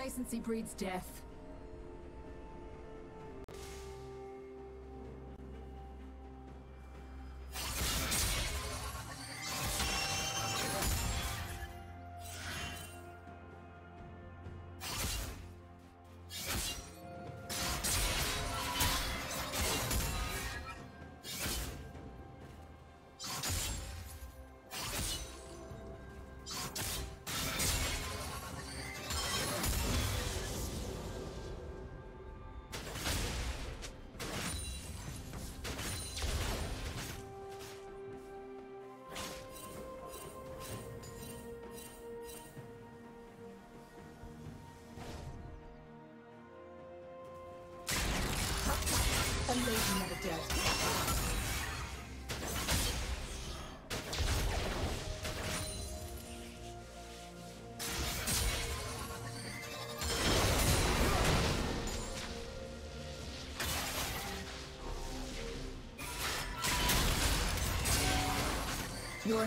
Complacency breeds death. A lady never dead. Your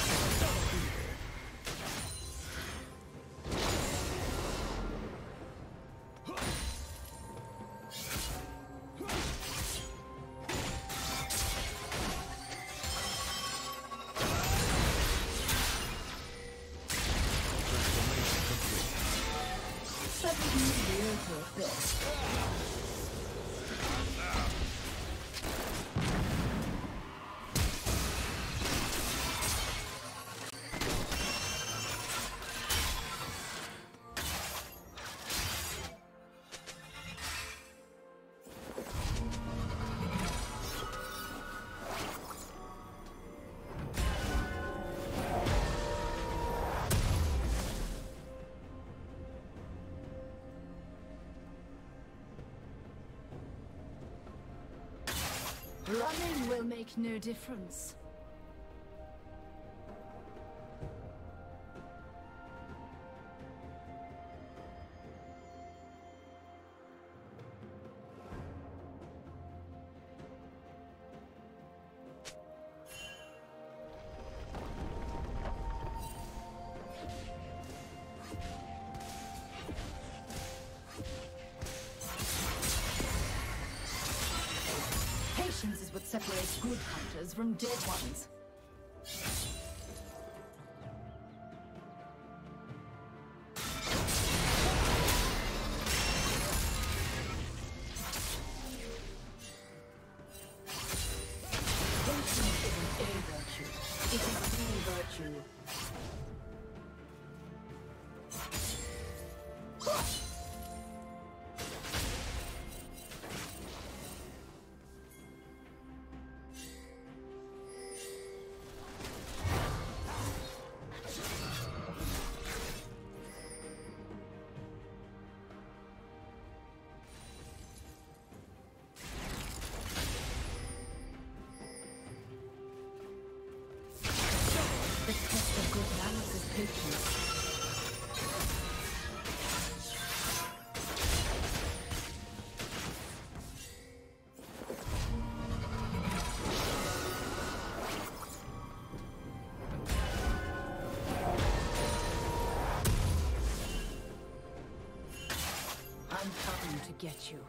running will make no difference. Patience is what separates good hunters from dead ones. Patience isn't a virtue, it is the virtue. The test of good manners is patience. I'm coming to get you.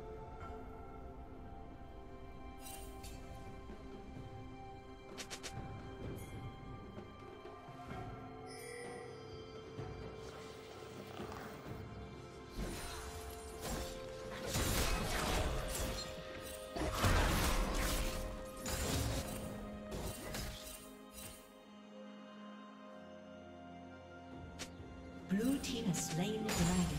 Blue team has slain the dragon.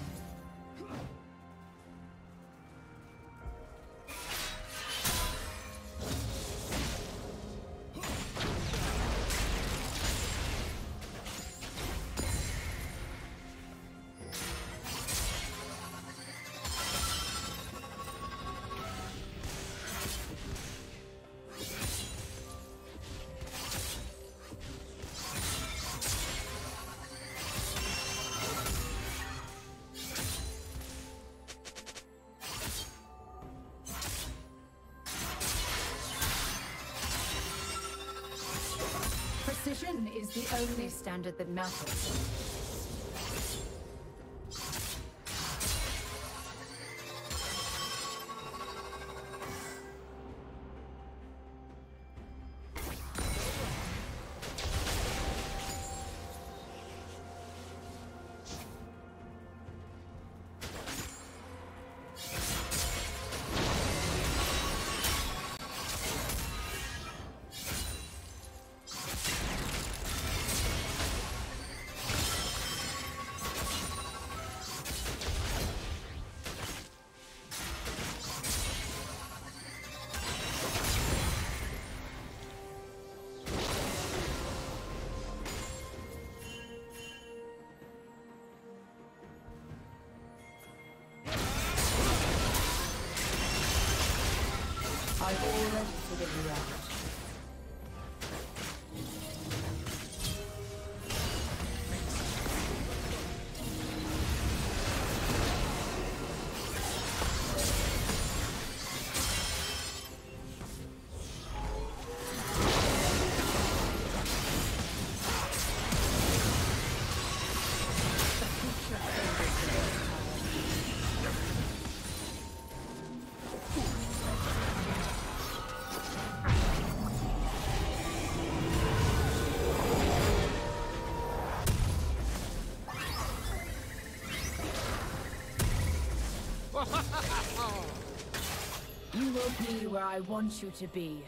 Precision is the only standard that matters. I've already figured you out. You will be where I want you to be.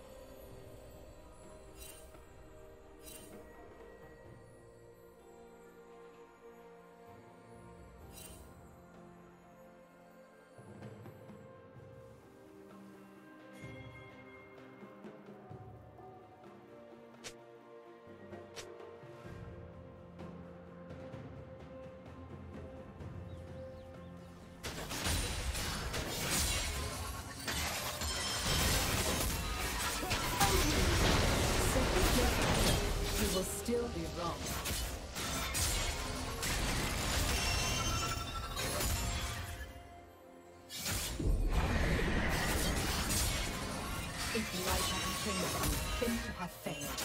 You will still be wrong. If life hasn't changed you, then you have failed.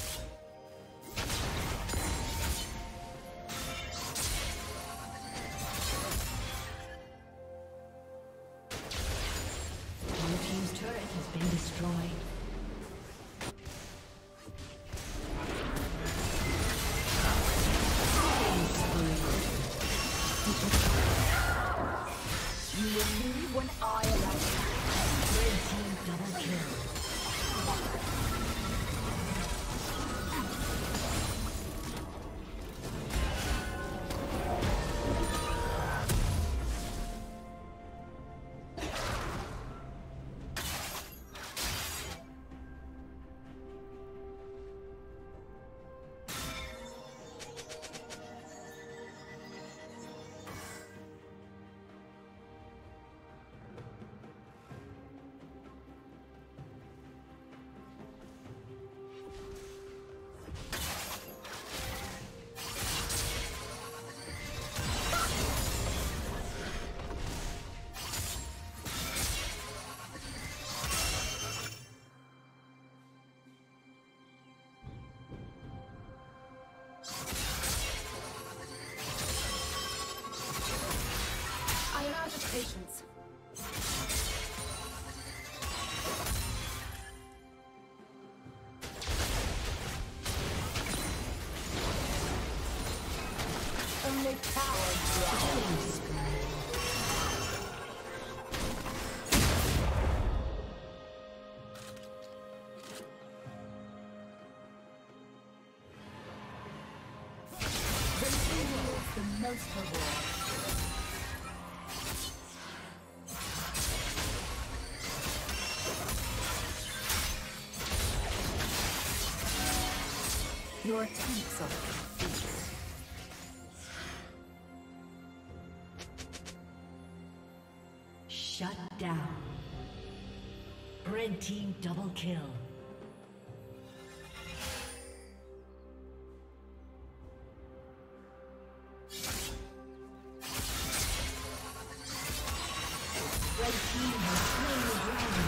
Blue team's turret has been destroyed. You will leave when I allow you. Red team double kill. Patience. Only cowards rise. The most reward. Your attempts are defeated. Shut down. Red team double kill. Red team has slain the dragon.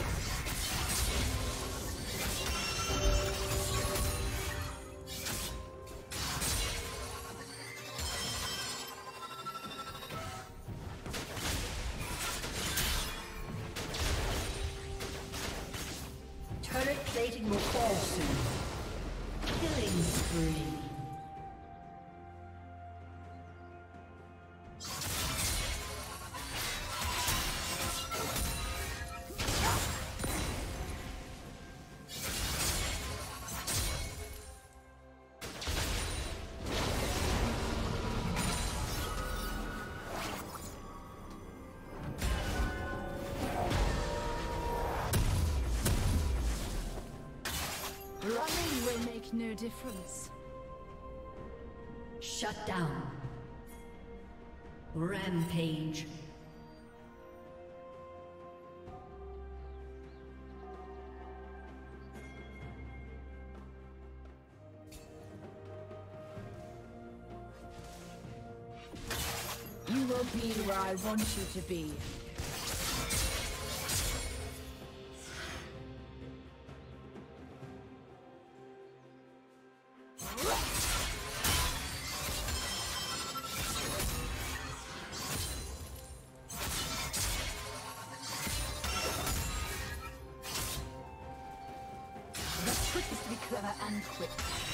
Turret plating will fall soon. Killing spree. Running will make no difference. Shut down. Rampage. I want you to be. The trick is to be clever and quick.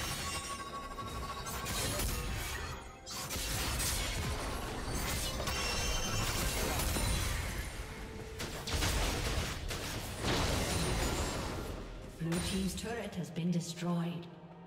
Blue team's turret has been destroyed.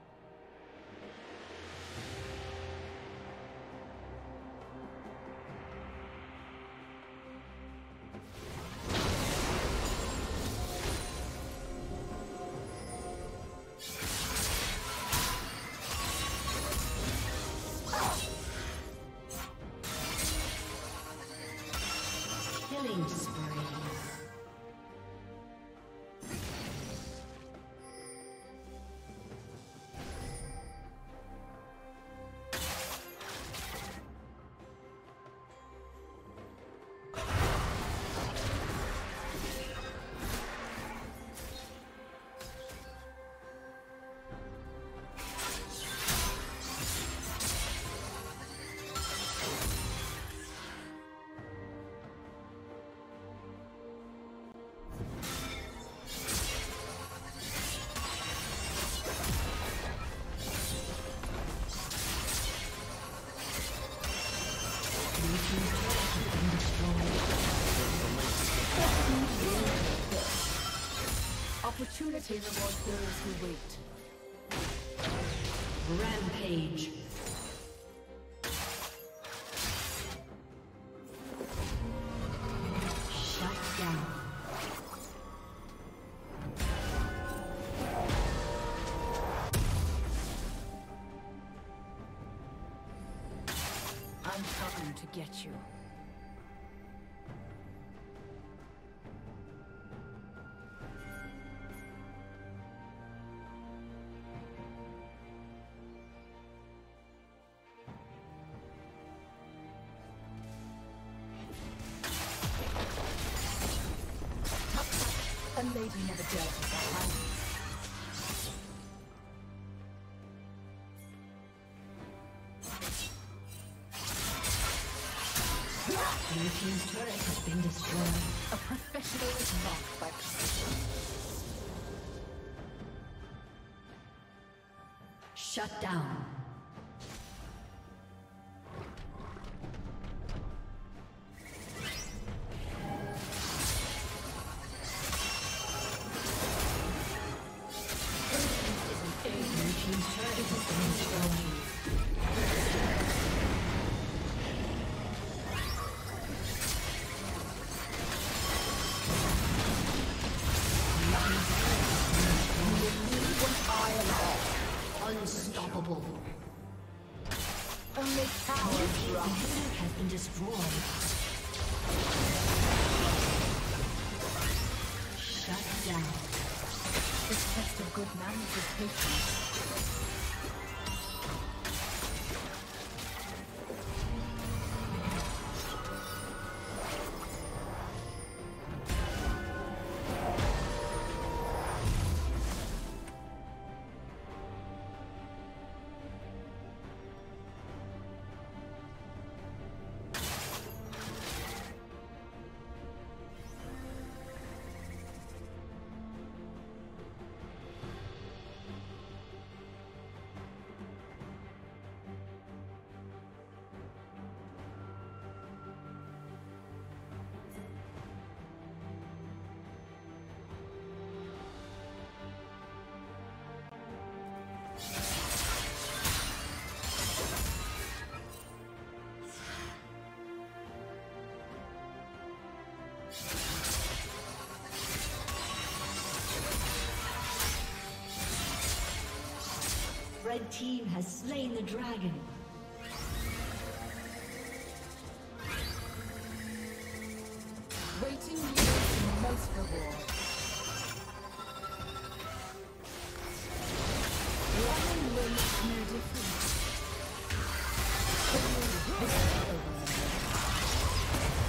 Killing spree. Opportunity rewards those who wait. Rampage. Shut down. I'm coming to get you. A lady never dealt with her hands. Blue team's turret has been destroyed. A professional is marked by precision. Shut down. Unstoppable. Only cowards The run. inhibitor has been destroyed. Shut down. The test of good manners is patience. Red team has slain the dragon. Waiting yields most reward. Running will make no difference.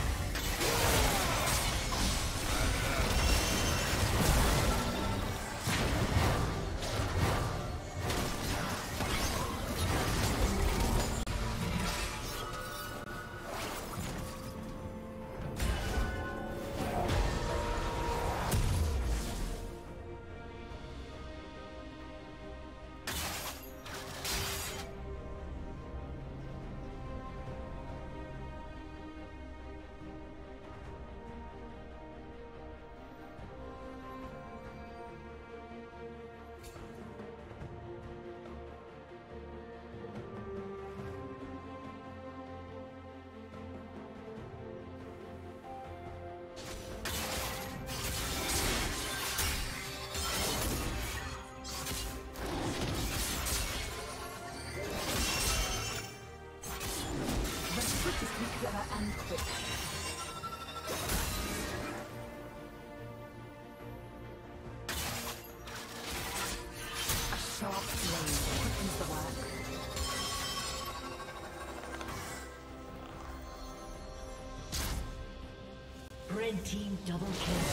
Red team double kill.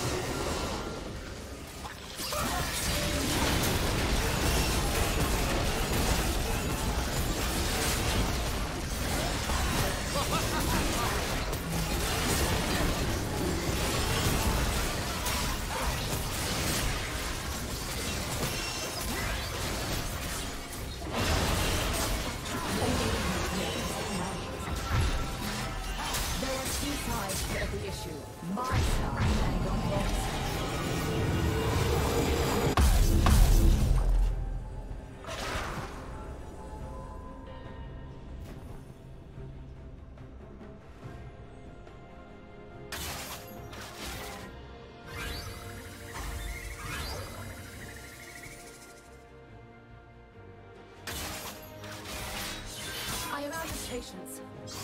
Patience.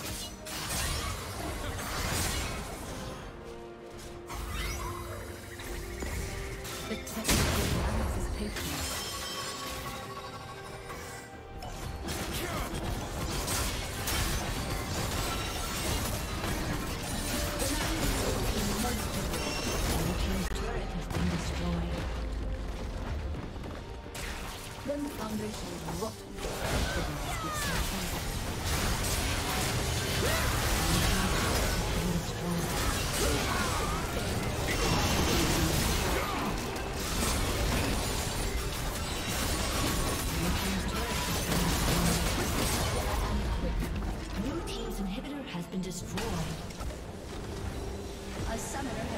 The test of is patience. When the foundation is rotten, goodness gives some Blue team's inhibitor has been destroyed. A summoner